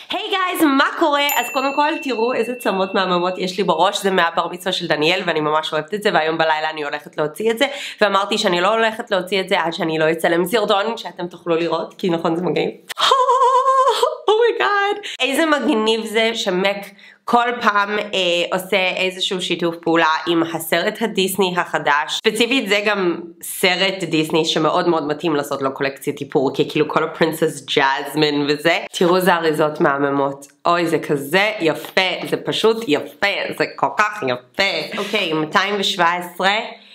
היי גייז, מה קורה? אז קודם כל תראו איזה צמות מהממות יש לי בראש, זה מהבר מצווה של דניאל ואני ממש אוהבת את זה, והיום בלילה אני הולכת להוציא את זה, ואמרתי שאני לא הולכת להוציא את זה עד שאני לא אצלם סרטון שאתם תוכלו לראות, כי נכון זה מגניב. אומייגאד, איזה מגניב זה שמק כל פעם עושה איזשהו שיתוף פעולה עם הסרט הדיסני החדש. ספציפית זה גם סרט דיסני שמאוד מאוד מתאים לעשות לו קולקציית איפור, כי כאילו כל הפרינסס ג'זמין וזה. תראו זה אריזות מהממות. אוי זה כזה יפה, זה פשוט יפה, זה כל כך יפה. אוקיי, 217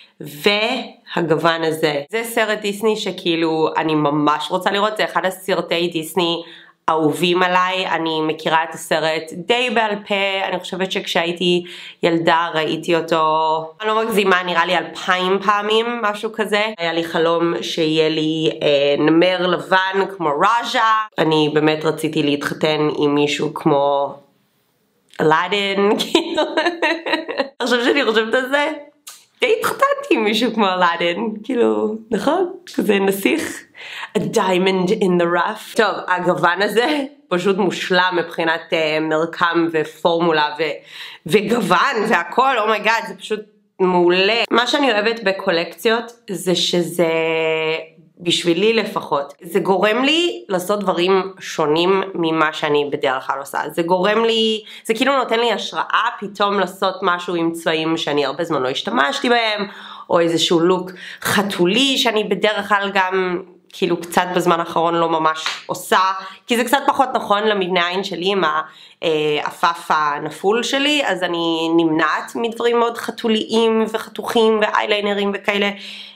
והגוון הזה. זה סרט דיסני שכאילו אני ממש רוצה לראות, זה אחד הסרטי דיסני אהובים עליי, אני מכירה את הסרט די בעל פה, אני חושבת שכשהייתי ילדה ראיתי אותו, אני לא מגזימה, נראה לי 2000 פעמים, משהו כזה. היה לי חלום שיהיה לי נמר לבן כמו רג'ה, אני באמת רציתי להתחתן עם מישהו כמו אלאדין, כאילו, עכשיו שאני חושבת על זה, די התחתנתי עם מישהו כמו אלאדין, כאילו, נכון? כזה נסיך. A diamond in the rough. טוב, הגוון הזה פשוט מושלם מבחינת מרקם ופורמולה וגוון והכל, אומייגאד, זה פשוט מעולה. מה שאני אוהבת בקולקציות זה שזה, בשבילי לפחות, זה גורם לי לעשות דברים שונים ממה שאני בדרך כלל עושה. זה גורם לי, זה כאילו נותן לי השראה פתאום לעשות משהו עם צבעים שאני הרבה זמן לא השתמשתי בהם, או איזשהו לוק חתולי שאני בדרך כלל גם כאילו קצת בזמן האחרון לא ממש עושה, כי זה קצת פחות נכון למבנה העין שלי עם האפף הנפול שלי, אז אני נמנעת מדברים מאוד חתוליים וחתוכים ואייליינרים וכאלה,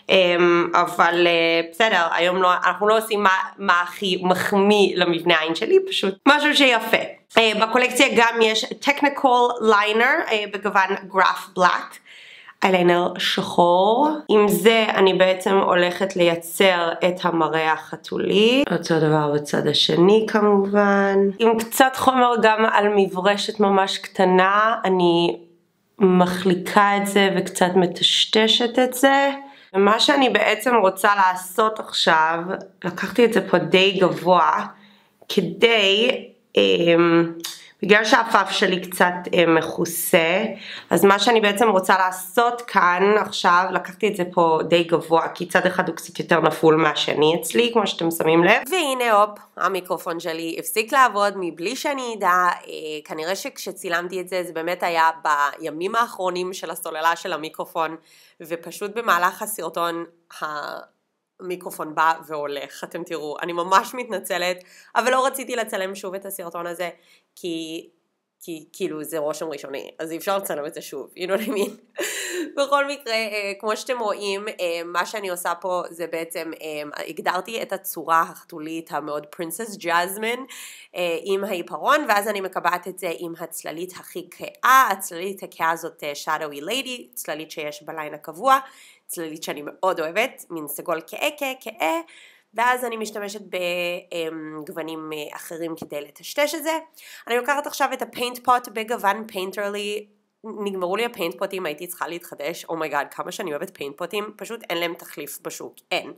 אבל בסדר, היום לא, אנחנו לא עושים מה הכי מחמיא למבנה העין שלי, פשוט משהו שיפה. בקולקציה גם יש technical liner בגוון גרף בלק, איילינר שחור. עם זה אני בעצם הולכת לייצר את המראה החתולי. אותו דבר בצד השני כמובן. עם קצת חומר גם על מברשת ממש קטנה, אני מחליקה את זה וקצת מטשטשת את זה. ומה שאני בעצם רוצה לעשות עכשיו, לקחתי את זה פה די גבוה, כדי בגלל שהאפף שלי קצת מכוסה, אז מה שאני בעצם רוצה לעשות כאן עכשיו, לקחתי את זה פה די גבוה, כי צד אחד הוא קצת יותר נפול מהשני אצלי, כמו שאתם שמים לב. והנה הופ, המיקרופון שלי הפסיק לעבוד מבלי שאני אדע, כנראה שכשצילמתי את זה, זה באמת היה בימים האחרונים של הסוללה של המיקרופון, ופשוט במהלך הסרטון המיקרופון בא והולך, אתם תראו, אני ממש מתנצלת, אבל לא רציתי לצלם שוב את הסרטון הזה, כי כאילו זה רושם ראשוני, אז אי אפשר לצלם את זה שוב, you know what I mean? בכל מקרה, כמו שאתם רואים, מה שאני עושה פה זה בעצם, הגדרתי את הצורה החתולית המאוד פרינסס ג'זמין, עם העיפרון, ואז אני מקבעת את זה עם הצללית הכי כהה, הצללית הכהה הזאת shadowy lady, צללית שיש בליין הקבוע, צללית שאני מאוד אוהבת, מין סגול כהה, ואז אני משתמשת בגוונים אחרים כדי לטשטש את זה. אני לוקחת עכשיו את הפיינט פוט בגוון פיינטרלי, נגמרו לי הפיינט פוטים, הייתי צריכה להתחדש, אומייגאד, כמה שאני אוהבת פיינט פוטים, פשוט אין להם תחליף בשוק, אין.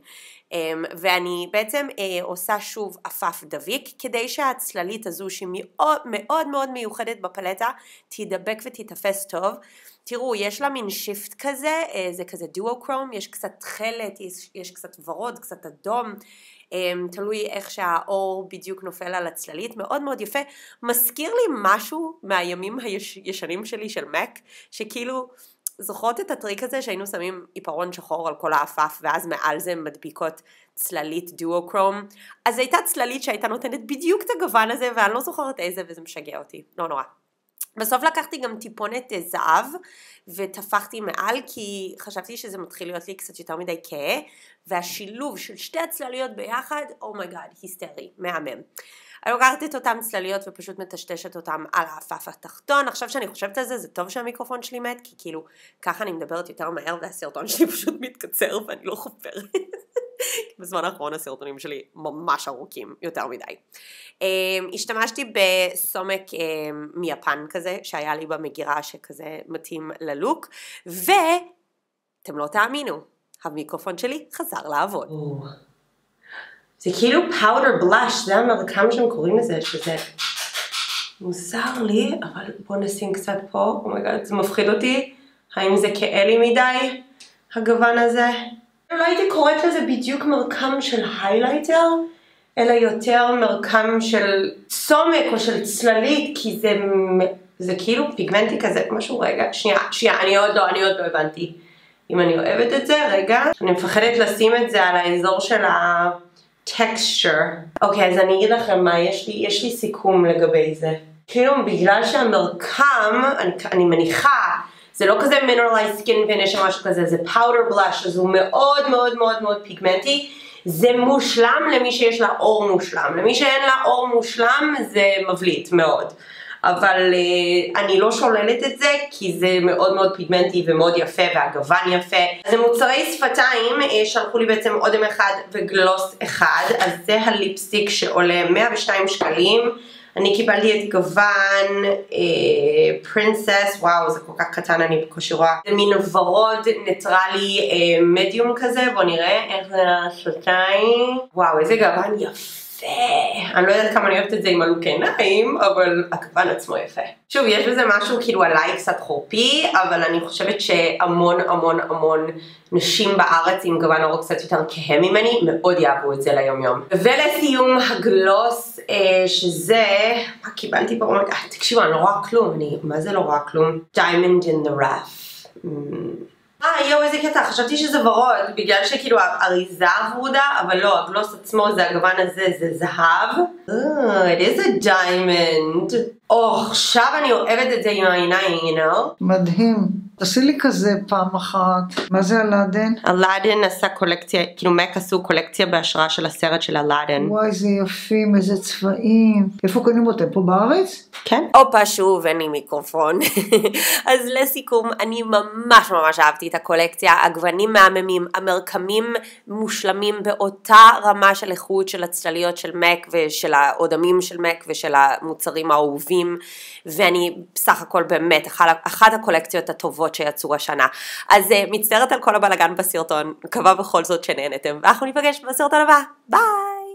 ואני בעצם עושה שוב אפף דביק, כדי שהצללית הזו שהיא מאוד מאוד מיוחדת בפלטה, תדבק ותתפס טוב. תראו, יש לה מין שיפט כזה, זה כזה דואו-קרום, יש קצת תכלת, יש קצת ורוד, קצת אדום, תלוי איך שהאור בדיוק נופל על הצללית, מאוד מאוד יפה, מזכיר לי משהו מהימים הישנים שלי של מק, שכאילו זוכרות את הטריק הזה שהיינו שמים עיפרון שחור על כל האפף, ואז מעל זה מדביקות צללית דואו-קרום, אז הייתה צללית שהייתה נותנת בדיוק את הגוון הזה, ואני לא זוכרת איזה, וזה משגע אותי, לא נורא. בסוף לקחתי גם טיפונת זהב ותפחתי מעל, כי חשבתי שזה מתחיל להיות לי קצת יותר מדי כהה, והשילוב של שתי הצלליות ביחד, אומייגאד, היסטרי, מהמם. אני לוקחת את אותם צלליות ופשוט מטשטשת אותם על האפף התחתון. עכשיו שאני חושבת על זה, זה טוב שהמיקרופון שלי מת, כי כאילו ככה אני מדברת יותר מהר והסרטון שלי פשוט מתקצר ואני לא חופרת. בזמן האחרון הסרטונים שלי ממש ארוכים, יותר מדי. השתמשתי בסומק מיפן כזה, שהיה לי במגירה שכזה מתאים ללוק, ואתם לא תאמינו, המיקרופון שלי חזר לעבוד. זה כאילו פאודר בלאש, זה המרקם שהם קוראים לזה, שזה מוזר לי, אבל בוא נשים קצת פה, אומייגאד, זה מפחיד אותי. האם זה כאלי מדי, הגוון הזה? לא הייתי קוראת לזה בדיוק מרקם של היילייטר, אלא יותר מרקם של סומק או של צללית, כי זה כאילו פיגמנטי כזה, משהו רגע, שנייה, אני עוד לא הבנתי אם אני אוהבת את זה, רגע. אני מפחדת לשים את זה על האזור של ה-texture. אוקיי, אז אני אגיד לכם מה, יש לי סיכום לגבי זה. כאילו, בגלל שהמרקם, אני מניחה, זה לא כזה mineralized skin finish או משהו כזה, זה powder blush, אז הוא מאוד מאוד מאוד מאוד פיגמנטי. זה מושלם למי שיש לה אור מושלם. למי שאין לה אור מושלם זה מבליט מאוד. אבל אני לא שוללת את זה, כי זה מאוד מאוד פיגמנטי ומאוד יפה, והגוון יפה. אז מוצרי שפתיים, שלחו לי בעצם אודם אחד וגלוס אחד, אז זה הליפסטיק שעולה 102 שקלים. אני קיבלתי את גוון פרינסס, וואו זה כל כך קטן, אני בקושי רואה. זה מין ורוד ניטרלי מדיום כזה, בואו נראה איך זה השפתיים. וואו איזה גוון יפה. אני לא יודעת כמה אני אוהבת את זה עם הלוק עיניים, אבל הגוון עצמו יפה. שוב, יש בזה משהו כאילו עליי קצת חורפי, אבל אני חושבת שהמון המון המון נשים בארץ עם גוון אור קצת יותר כהה ממני, מאוד יאהבו את זה ליום יום. ולסיום הגלוס, שזה, מה קיבלתי פה? תקשיבו, אני לא רואה כלום, מה זה לא רואה כלום? Diamond in the Rough. יואו איזה קטע, חשבתי שזה ורוד, בגלל שכאילו האריזה ורודה, אבל לא, הגלוס עצמו זה הגוון הזה, זה זהב. It is a diamond. עכשיו אני אוהבת את זה עם העיניים, you know? מדהים. תעשי לי כזה פעם אחת. מה זה אלאדין? אלאדין עשה קולקציה, כאילו מק עשו קולקציה בהשראה של הסרט של אלאדין. וואי, זה יפים, איזה צבעים. איפה קונים אותם? פה בארץ? כן. הופה, שוב, אין לי מיקרופון. אז לסיכום, אני ממש ממש אהבתי את הקולקציה, הגוונים מהממים, המרקמים מושלמים באותה רמה של איכות של הצלליות של מק ושל האודמים של מק ושל המוצרים האהובים, ואני בסך הכל באמת אחת הקולקציות הטובות שיצאו השנה. אז מצטערת על כל הבלגן בסרטון, מקווה בכל זאת שנהנתם, ואנחנו ניפגש בסרטון הבא, ביי!